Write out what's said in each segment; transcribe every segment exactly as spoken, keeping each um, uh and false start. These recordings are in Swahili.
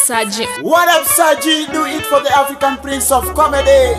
Saji. What up, Saji? Do it for the African Prince of Comedy.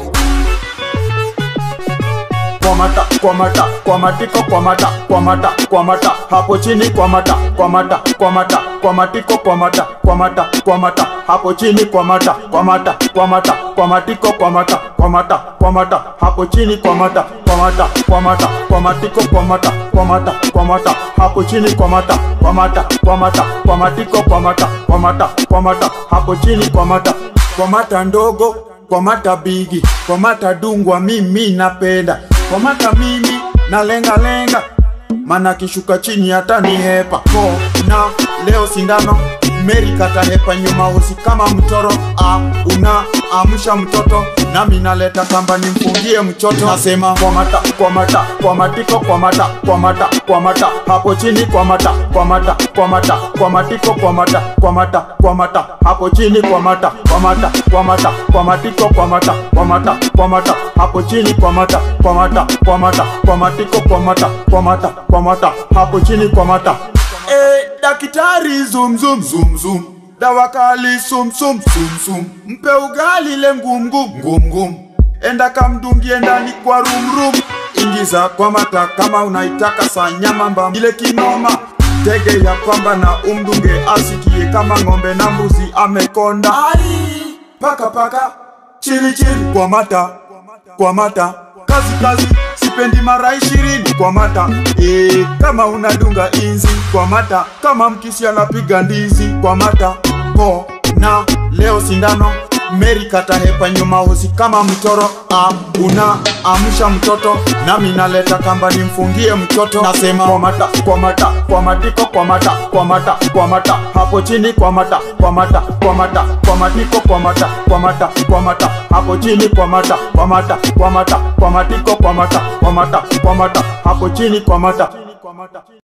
Kwamata, kwamata, kwamatiko, kwamata, kwamata, kwamata, hapo chini, kwamata, kwamata, kwamata, kwamatiko, kwamata, kwamata, kwamata, hapo chini, kwamata, kwamata, kwamata, kwamatiko, kwamata, kwamata, kwamata, hapo chini, kwamata, kwamata, kwamata, kwamatiko, kwamata, kwamata, kwamata, hapo chini, kwamata, kwamata, kwamata, kwamatiko, kwamata, kwamata, kwamata, hapo chini, kwamata, kwamata ndogo, kwamata bigi, kwamata dungwa mimi napenda. Kwamata mimi na lenga lenga, mana kishuka chini hata ni hepa. Ko na leo sindano, Mary kata hepa nyuma usi kama mtoro. Ah, una amusha mtoto, nami naleta kamba nimfungie mchoto. Nasema kwamata, kwamata, kwamatiko, kwamata, kwamata, kwamata, hapo chini, kwamata, kwamata, kwamata, kwamatiko, kwamata, kwamata, kwamata, hapo chini, kwamata, kwamata, kwamata, kwamatiko, kwamata, kwamata, kwamata, hapo chini, kwamata, kwamata, kwamata, kwamatiko, kwamata, kwamata, kwamata, hapo chini, kwamata. Eh, dakitari zoom zoom zoom zoom, dawa kali sum sum sum sum, mpe ugali le ngum ngum ngum ngum, enda kamdungie ndani kwa room room, ingiza kwamata kama unaitaka sa nyama mba ile kinoma, tege ya kwamba na umdunge asikie kama ngombe na mbuzi amekonda. Ari, paka paka, chili chili, kwamata, kwamata, kazi kazi, sipendi mara ishirini, kwamata. Eh, kama unadunga inzi, kwamata, kama mkisi anapiga ndizi, kwamata. Ko na leo sindano, Mary kata hepa nyuma usi kama mtoro. Ah, una amusha mtoto, nami naleta kamba nimfungie mchoto. Nasema kwamata, kwamata, kwamatiko, kwamata, kwamata, kwamata, hapo chini, kwamata, kwamata, kwamata, kwamatiko, kwamata, kwamata, kwamata, hapo chini, kwamata, kwamata, kwamata, kwamatiko, kwamata, kwamata, kwamata, hapo chini, kwamata.